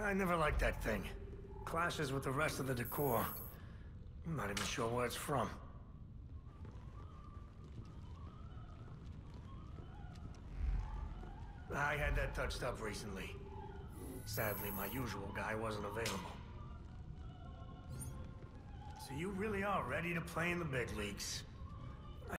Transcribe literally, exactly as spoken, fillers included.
I never liked that thing. Clashes with the rest of the decor. I'm not even sure where it's from. I had that touched up recently. Sadly, my usual guy wasn't available. So you really are ready to play in the big leagues.